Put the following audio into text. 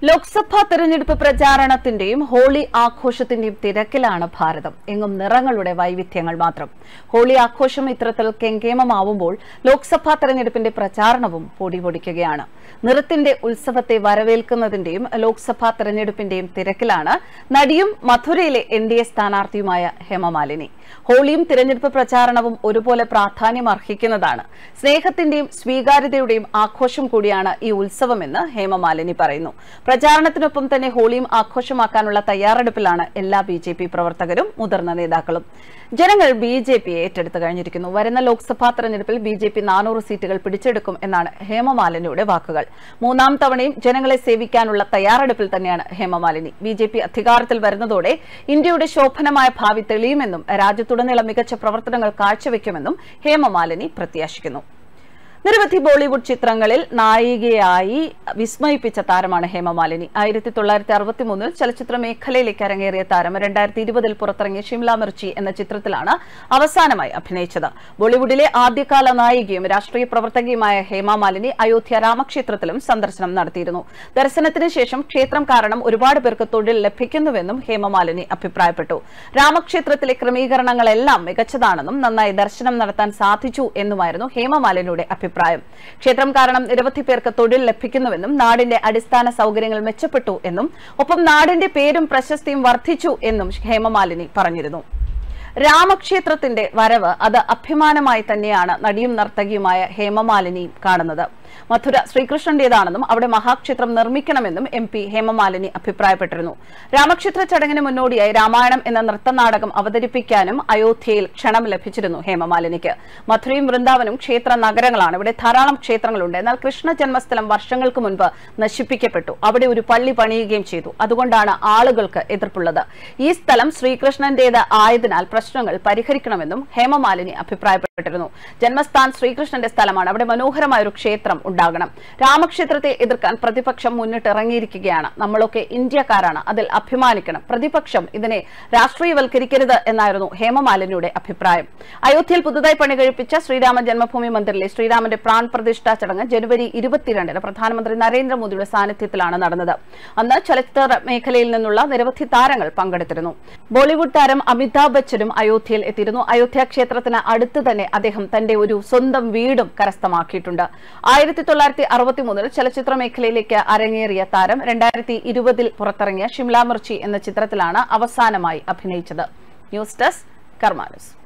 ലോക്സഭാ തെരഞ്ഞെടുപ്പ് പ്രചാരണത്തിന്റെയും ഹോളി ആഘോഷത്തിന്റെയും തിരക്കിലാണ് ഭാരതം. എങ്ങും നിറങ്ങളുടെ വൈവിധ്യങ്ങൾ മാത്രം. ഹോളി ആഘോഷം ഇത്തരത്തിൽ കെങ്കേമമാവുമ്പോൾ ലോക്സഭാ തെരഞ്ഞെടുപ്പിന്റെ പ്രചാരണവും പൊടിപൊടിക്കുകയാണ്. നിറത്തിന്റെ ഉത്സവത്തെ വരവേൽക്കുന്നതിന്റെയും ലോക്സഭാ തെരഞ്ഞെടുപ്പിന്റെയും തിരക്കിലാണ് നടിയും മഥുരയിലെ NDA സ്ഥാനാർത്ഥിയുമായ ഹേമമാലിനി. ഹോളിയും തിരഞ്ഞെടുപ്പ് പ്രചാരണവും ഒരുപോലെ പ്രാധാന്യം അർഹിക്കുന്നതാണ്. സ്നേഹത്തിന്റെയും സ്വീകാര്യതയുടെയും ആഘോഷം കൂടിയാണ് ഈ ഉത്സവമെന്ന് ഹേമമാലിനി പറയുന്നു. പ്രചാരണത്തിനൊപ്പം തന്നെ ഹോളിയും ആഘോഷമാക്കാനുള്ള തയ്യാറെടുപ്പിലാണ് എല്ലാ BJP പ്രവർത്തകരും മുതിർന്ന നേതാക്കളും. ജനങ്ങൾ BJPയെ ഏറ്റെടുത്തു കഴിഞ്ഞിരിക്കുന്നു. വരുന്ന ലോക്സഭാ തെരഞ്ഞെടുപ്പിൽ BJP 400 സീറ്റുകൾ പിടിച്ചെടുക്കും എന്നാണ് ഹേമമാലിനിയുടെ വാക്കുകൾ. മൂന്നാം തവണയും ജനങ്ങളെ സേവിക്കാനുള്ള തയ്യാറെടുപ്പിൽ തന്നെയാണ് ഹേമമാലിനി. BJP അധികാരത്തിൽ വരുന്നതോടെ ഇന്ത്യയുടെ ശോഭനമായ ഭാവി തെളിയുമെന്നും രാജ്യത്തുടനീളം മികച്ച പ്രവർത്തനങ്ങൾ കാഴ്ചവെക്കുമെന്നും ഹേമമാലിനി പ്രത്യാശിക്കുന്നു. നിരവധി ബോളിവുഡ് ചിത്രങ്ങളിൽ നായികയായി വിസ്മയിപ്പിച്ച താരമാണ് ഹേമമാലിനി. 1963 ചലച്ചിത്ര മേഖലയിലേക്ക് അരങ്ങേറിയ താരം 2020 പുറത്തിറങ്ങിയ ഷിംല മിർച്ചി എന്ന ചിത്രത്തിലാണ് അവസാനമായി അഭിനയിച്ചത്. ബോളിവുഡിലെ ആദ്യകാല നായികയും രാഷ്ട്രീയ പ്രവർത്തകയുമായ ഹേമമാലിനി അയോധ്യ രാമക്ഷേത്രത്തിലും സന്ദർശനം നടത്തിയിരുന്നു. ദർശനത്തിന് ശേഷം ക്ഷേത്രം കാരണം ഒരുപാട് പേർക്ക് തൊഴിൽ ലഭിക്കുന്നുവെന്നും ഹേമമാലിനി അഭിപ്രായപ്പെട്ടു. രാമക്ഷേത്രത്തിലെ ക്രമീകരണങ്ങളെല്ലാം മികച്ചതാണെന്നും നന്നായി ദർശനം നടത്താൻ സാധിച്ചു എന്നുമായിരുന്നു ഹേമമാലിനിയുടെ അഭിപ്രായം. ക്ഷേത്രം കാരണം നിരവധി പേർക്ക് തൊഴിൽ ലഭിക്കുന്നുവെന്നും നാടിന്റെ അടിസ്ഥാന സൗകര്യങ്ങൾ മെച്ചപ്പെട്ടു എന്നും ഒപ്പം നാടിന്റെ പേരും പ്രശസ്തിയും വർദ്ധിച്ചു എന്നും ഹേമമാലിനി പറഞ്ഞിരുന്നു. രാമക്ഷേത്രത്തിന്റെ വരവ് അത് അഭിമാനമായി തന്നെയാണ് നടിയും നർത്തകിയുമായ ഹേമമാലിനിയും കാണുന്നത്. മഥുര ശ്രീകൃഷ്ണന്റേതാണെന്നും അവിടെ മഹാക്ഷേത്രം നിർമ്മിക്കണമെന്നും MP ഹേമമാലിനി അഭിപ്രായപ്പെട്ടിരുന്നു. രാമക്ഷേത്ര ചടങ്ങിന് മുന്നോടിയായി രാമായണം എന്ന നൃത്തനാടകം അവതരിപ്പിക്കാനും അയോധ്യയിൽ ക്ഷണം ലഭിച്ചിരുന്നു ഹേമമാലിനിക്ക്. മഥുരയും വൃന്ദാവനും ക്ഷേത്ര നഗരങ്ങളാണ്. ഇവിടെ ധാരാളം ക്ഷേത്രങ്ങളുണ്ട്. എന്നാൽ കൃഷ്ണ ജന്മസ്ഥലം വർഷങ്ങൾക്ക് മുൻപ് നശിപ്പിക്കപ്പെട്ടു. അവിടെ ഒരു പള്ളി പണിയുകയും ചെയ്തു. അതുകൊണ്ടാണ് ആളുകൾക്ക് എതിർപ്പുള്ളത്. ഈ സ്ഥലം ശ്രീകൃഷ്ണന്റേത് ആയതിനാൽ പ്രശ്നങ്ങൾ പരിഹരിക്കണമെന്നും ഹേമമാലിനി അഭിപ്രായപ്പെട്ടിരുന്നു. ജന്മസ്ഥാൻ ശ്രീകൃഷ്ണന്റെ സ്ഥലമാണ്. അവിടെ മനോഹരമായ ഒരു ക്ഷേത്രം ഉണ്ടാകണം. രാമക്ഷേത്രത്തെ എതിർക്കാൻ പ്രതിപക്ഷം മുന്നിട്ടിറങ്ങിയിരിക്കുകയാണ്. നമ്മളൊക്കെ ഇന്ത്യക്കാരാണ്, അതിൽ അഭിമാനിക്കണം. പ്രതിപക്ഷം ഇതിനെ രാഷ്ട്രീയവൽക്കരിക്കരുത് എന്നായിരുന്നു ഹേമമാലിനിയുടെ അഭിപ്രായം. അയോധ്യയിൽ പുതുതായി പണി കഴിപ്പിച്ച ശ്രീരാമ ജന്മഭൂമി മന്ദിറിലെ ശ്രീരാമന്റെ പ്രാൺ പ്രതിഷ്ഠാ ചടങ്ങ് ജനുവരി 22 പ്രധാനമന്ത്രി നരേന്ദ്രമോദിയുടെ സാന്നിധ്യത്തിലാണ് നടന്നത്. അന്ന് ചലച്ചിത്ര മേഖലയിൽ നിന്നുള്ള നിരവധി താരങ്ങൾ പങ്കെടുത്തിരുന്നു. ബോളിവുഡ് താരം അമിതാഭ് ബച്ചനും അയോധ്യയിൽ എത്തിയിരുന്നു. അയോധ്യ ക്ഷേത്രത്തിന് അടുത്ത് തന്നെ അദ്ദേഹം തന്റെ ഒരു സ്വന്തം വീടും കരസ്ഥമാക്കിയിട്ടുണ്ട്. 1963 ചലച്ചിത്ര മേഖലയിലേക്ക് അരങ്ങേറിയ താരം 2020 പുറത്തിറങ്ങിയ ഷിംല മിർച്ചി എന്ന ചിത്രത്തിലാണ് അവസാനമായി അഭിനയിച്ചത്. News desk Karma news.